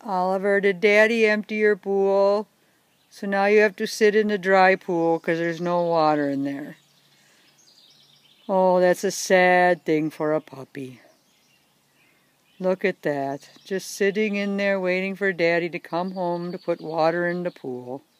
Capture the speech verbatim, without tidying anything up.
Oliver, did Daddy empty your pool? So now you have to sit in the dry pool because there's no water in there. Oh, that's a sad thing for a puppy. Look at that. Just sitting in there waiting for Daddy to come home to put water in the pool.